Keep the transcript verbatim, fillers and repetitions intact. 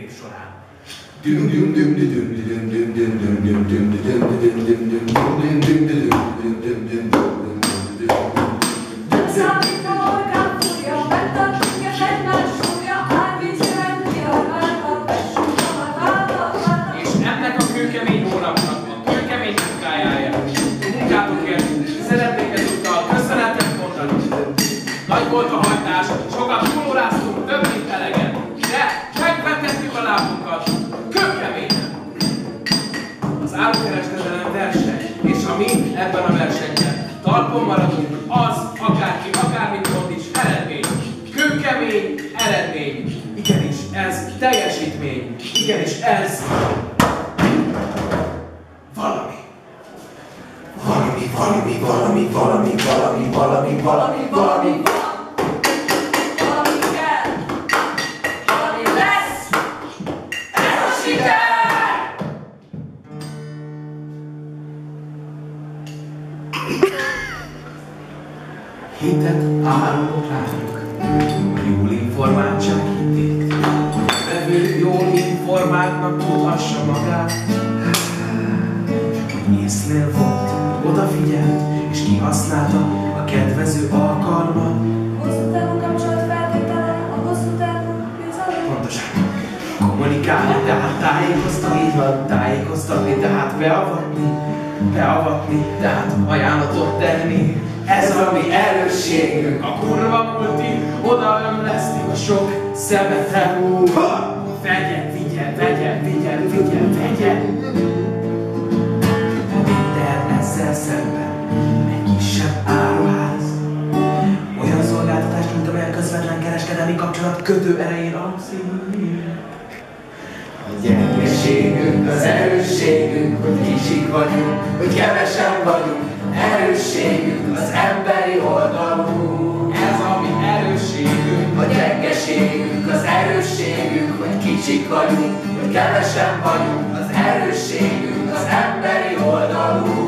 év során. És ennek a kőkemény hónapnak, a kőkemény munkájáért, munkátokért szeretnék ezúttal köszönetet mondani. Nagy volt a hajtás, sokat túlóráztunk, több mint eleget, de megvetettük a lábunkat kőkeményen. Az árukereskedelem verseny, és ha mi ebben a versenyben talpon maradunk, az akárki, akármit mond is eredmény. Kőkemény eredmény. Igenis, ez teljesítmény. Igenis, ez valami. Valami, valami, valami, valami, valami, valami, valami, valami. Valami kell. Valami lesz. Ez a siker! Hitet árulok rájuk, a jól informáltság hitét. A vevő jól informáltnak tudhassa magát. Hogy észnél volt, odafigyelt, és kihasználta a kedvező alkalmat. Hosszú távú kapcsolat feltétele, a hosszú távú bizalom. Pontosan. Kommunikálni, tehát tájékoztatni, így van, tájékoztatni, tehát beavatni, beavatni, tehát ajánlatot tenni. Ez a mi erősségünk, a kurva multi, oda ömleszti a sok szemetet. Vegye, vigye, vegye, vigye, vigye, vegye. De ezzel szemben egy kisebb áruház. Olyan szolgáltatást, mint amely a közvetlen kereskedelmi kapcsolat kötő erején alapszik. A gyengeségünk, az erősségünk, hogy kicsik vagyunk, hogy kevesen vagyunk. Erősségünk, az emberi oldalú. Ez a mi erősségünk. A gyengeségünk, az erősségünk, hogy kicsik vagyunk, hogy kevesen vagyunk. Az erősségünk, az emberi oldalú.